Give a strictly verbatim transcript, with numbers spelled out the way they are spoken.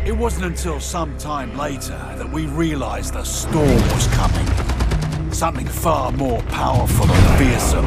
It wasn't until some time later that we realized a storm was coming. Something far more powerful and fearsome